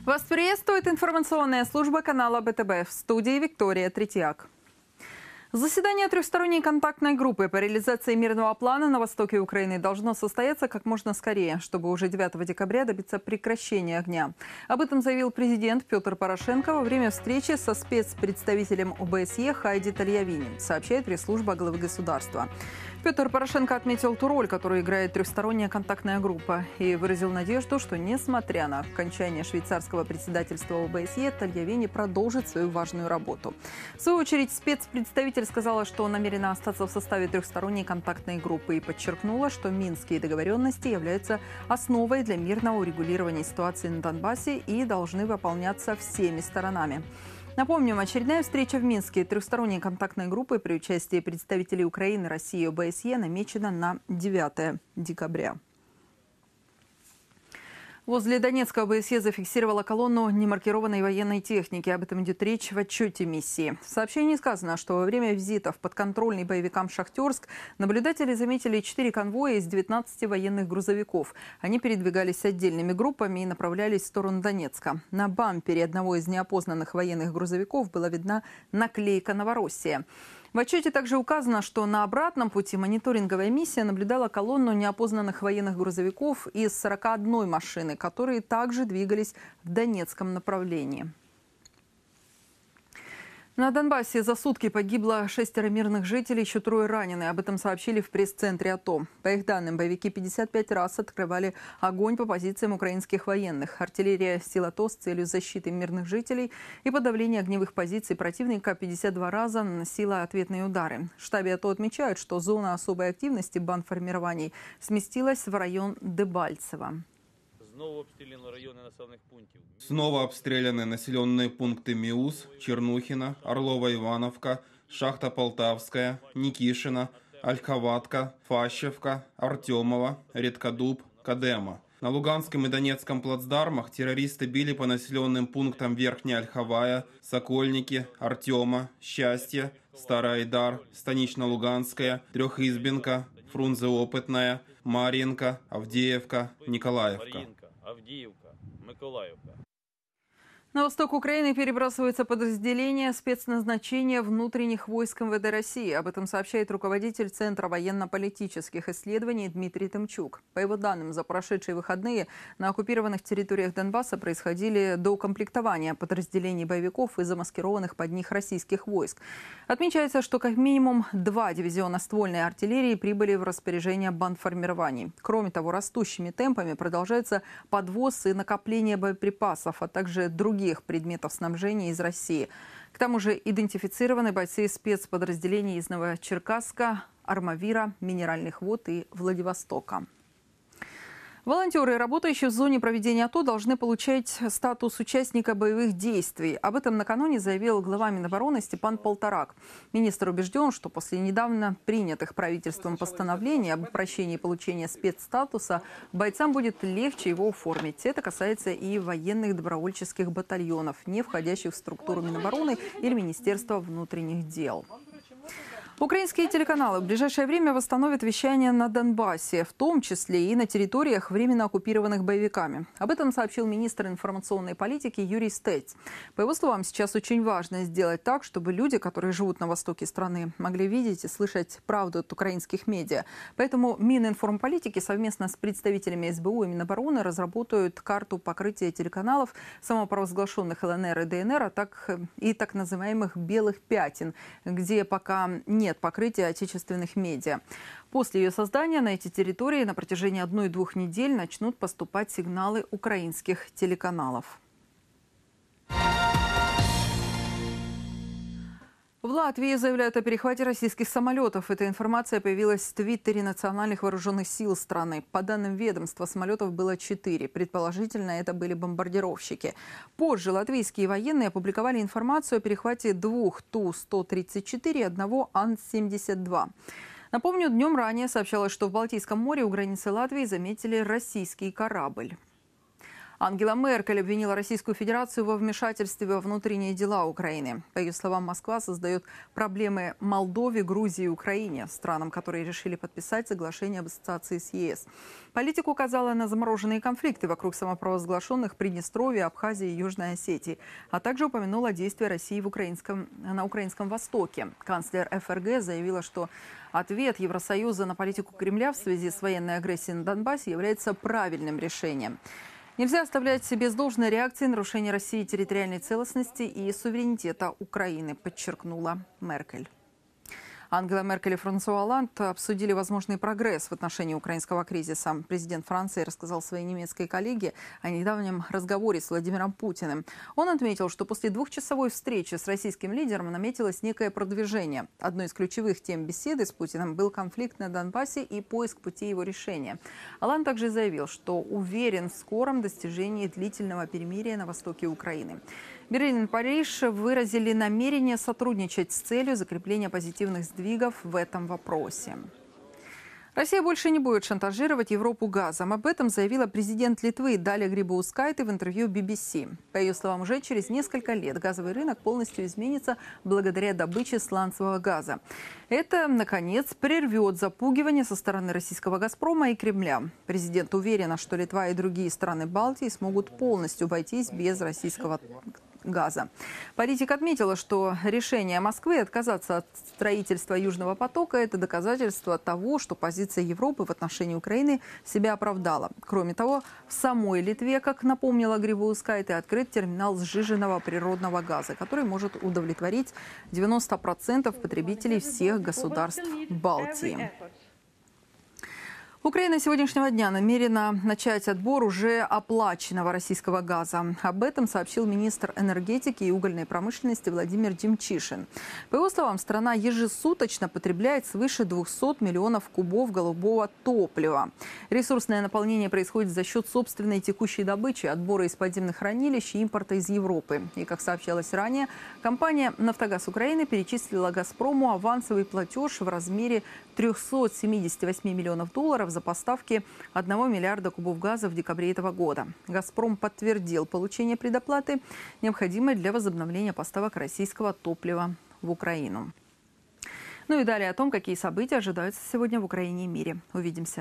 Вас приветствует информационная служба канала БТБ. В студии Виктория Третьяк. Заседание трехсторонней контактной группы по реализации мирного плана на востоке Украины должно состояться как можно скорее, чтобы уже 9 декабря добиться прекращения огня. Об этом заявил президент Петр Порошенко во время встречи со спецпредставителем ОБСЕ Хайди Тальявини, сообщает пресс-служба главы государства. Петр Порошенко отметил ту роль, которую играет трехсторонняя контактная группа, и выразил надежду, что, несмотря на окончание швейцарского председательства ОБСЕ, Тальявини продолжит свою важную работу. В свою очередь, спецпредставитель сказала, что намерена остаться в составе трехсторонней контактной группы и подчеркнула, что минские договоренности являются основой для мирного урегулирования ситуации на Донбассе и должны выполняться всеми сторонами. Напомним, очередная встреча в Минске трехсторонней контактной группы при участии представителей Украины, России и ОБСЕ намечена на 9 декабря. Возле Донецка ОБСЕ зафиксировала колонну немаркированной военной техники. Об этом идет речь в отчете миссии. В сообщении сказано, что во время визита в подконтрольный боевикам Шахтерск наблюдатели заметили 4 конвоя из 19 военных грузовиков. Они передвигались отдельными группами и направлялись в сторону Донецка. На бампере одного из неопознанных военных грузовиков была видна наклейка «Новороссия». В отчете также указано, что на обратном пути мониторинговая миссия наблюдала колонну неопознанных военных грузовиков из 41 машины, которые также двигались в Донецком направлении. На Донбассе за сутки погибло 6 мирных жителей, еще 3 ранены. Об этом сообщили в пресс-центре АТО. По их данным, боевики 55 раз открывали огонь по позициям украинских военных. Артиллерия сил АТО с целью защиты мирных жителей и подавления огневых позиций противника 52 раза наносила ответные удары. В штабе АТО отмечают, что зона особой активности бандформирований сместилась в район Дебальцево. Снова обстреляны населенные пункты Миус, Чернухина, Орлова-Ивановка, Шахта Полтавская, Никишина, Ольховатка, Фащевка, Артемова, Редкодуб, Кадема. На Луганском и Донецком плацдармах террористы били по населенным пунктам Верхняя Ольховая, Сокольники, Артема, Счастье, Староайдар, Станично-Луганская, Трехизбенка, Фрунзе-Опытная, Марьинка, Авдеевка, Николаевка. На восток Украины перебрасываются подразделения спецназначения внутренних войск МВД России. Об этом сообщает руководитель Центра военно-политических исследований Дмитрий Тымчук. По его данным, за прошедшие выходные на оккупированных территориях Донбасса происходили доукомплектования подразделений боевиков и замаскированных под них российских войск. Отмечается, что как минимум 2 дивизиона ствольной артиллерии прибыли в распоряжение бандформирований. Кроме того, растущими темпами продолжается подвоз и накопление боеприпасов, а также других предметов снабжения из России. К тому же идентифицированы бойцы спецподразделений из Новочеркасска, Армавира, Минеральных вод и Владивостока. Волонтеры, работающие в зоне проведения АТО, должны получать статус участника боевых действий. Об этом накануне заявил глава Минобороны Степан Полторак. Министр убежден, что после недавно принятых правительством постановлений об упрощении получения спецстатуса бойцам будет легче его оформить. Это касается и военных добровольческих батальонов, не входящих в структуру Минобороны или Министерства внутренних дел. Украинские телеканалы в ближайшее время восстановят вещание на Донбассе, в том числе и на территориях, временно оккупированных боевиками. Об этом сообщил министр информационной политики Юрий Стец. По его словам, сейчас очень важно сделать так, чтобы люди, которые живут на востоке страны, могли видеть и слышать правду от украинских медиа. Поэтому Мининформполитики совместно с представителями СБУ и Минобороны разработают карту покрытия телеканалов, самопровозглашенных ЛНР и ДНР, а так называемых «белых пятен», где пока нет покрытия отечественных медиа. После ее создания на эти территории на протяжении 1-2 недель начнут поступать сигналы украинских телеканалов. В Латвии заявляют о перехвате российских самолетов. Эта информация появилась в твиттере национальных вооруженных сил страны. По данным ведомства, самолетов было 4. Предположительно, это были бомбардировщики. Позже латвийские военные опубликовали информацию о перехвате 2 Ту-134 и 1 Ан-72. Напомню, днем ранее сообщалось, что в Балтийском море у границы Латвии заметили российский корабль. Ангела Меркель обвинила Российскую Федерацию во вмешательстве во внутренние дела Украины. По ее словам, Москва создает проблемы Молдове, Грузии и Украине, странам, которые решили подписать соглашение об ассоциации с ЕС. Политик указала на замороженные конфликты вокруг самопровозглашенных Приднестровья, Абхазии и Южной Осетии, а также упомянула действия России на Украинском Востоке. Канцлер ФРГ заявила, что ответ Евросоюза на политику Кремля в связи с военной агрессией на Донбассе является правильным решением. Нельзя оставлять без должной реакции нарушение России территориальной целостности и суверенитета Украины, подчеркнула Меркель. Ангела Меркель и Франсуа Олланд обсудили возможный прогресс в отношении украинского кризиса. Президент Франции рассказал своей немецкой коллеге о недавнем разговоре с Владимиром Путиным. Он отметил, что после двухчасовой встречи с российским лидером наметилось некое продвижение. Одной из ключевых тем беседы с Путиным был конфликт на Донбассе и поиск пути его решения. Олланд также заявил, что уверен в скором достижении длительного перемирия на востоке Украины. Берлин и Париж выразили намерение сотрудничать с целью закрепления позитивных сдвигов в этом вопросе. Россия больше не будет шантажировать Европу газом. Об этом заявила президент Литвы Далия Грибаускайте в интервью BBC. По ее словам, уже через несколько лет газовый рынок полностью изменится благодаря добыче сланцевого газа. Это, наконец, прервет запугивание со стороны российского «Газпрома» и Кремля. Президент уверена, что Литва и другие страны Балтии смогут полностью обойтись без российского газа. Политик отметила, что решение Москвы отказаться от строительства Южного потока – это доказательство того, что позиция Европы в отношении Украины себя оправдала. Кроме того, в самой Литве, как напомнила Грибаускайте, открыт терминал сжиженного природного газа, который может удовлетворить 90% потребителей всех государств Балтии. Украина с сегодняшнего дня намерена начать отбор уже оплаченного российского газа. Об этом сообщил министр энергетики и угольной промышленности Владимир Демчишин. По его словам, страна ежесуточно потребляет свыше 200 миллионов кубов голубого топлива. Ресурсное наполнение происходит за счет собственной текущей добычи, отбора из подземных хранилищ и импорта из Европы. И, как сообщалось ранее, компания «Нафтогаз Украины» перечислила «Газпрому» авансовый платеж в размере 378 миллионов долларов за поставки 1 миллиарда кубов газа в декабре этого года. «Газпром» подтвердил получение предоплаты, необходимой для возобновления поставок российского топлива в Украину. Ну и далее о том, какие события ожидаются сегодня в Украине и мире. Увидимся.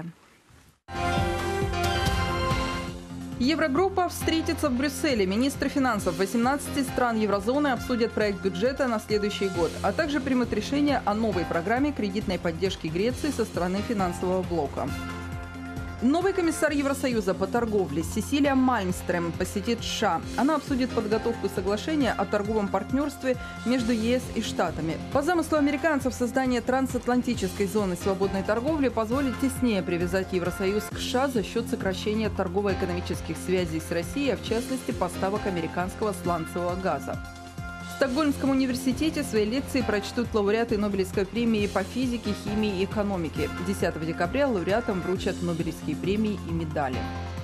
Еврогруппа встретится в Брюсселе. Министры финансов 18 стран еврозоны обсудят проект бюджета на следующий год, а также примут решение о новой программе кредитной поддержки Греции со стороны финансового блока. Новый комиссар Евросоюза по торговле Сесилия Мальмстрем посетит США. Она обсудит подготовку соглашения о торговом партнерстве между ЕС и Штатами. По замыслу американцев, создание трансатлантической зоны свободной торговли позволит теснее привязать Евросоюз к США за счет сокращения торгово-экономических связей с Россией, а в частности поставок американского сланцевого газа. В Стокгольмском университете свои лекции прочтут лауреаты Нобелевской премии по физике, химии и экономике. 10 декабря лауреатам вручат Нобелевские премии и медали.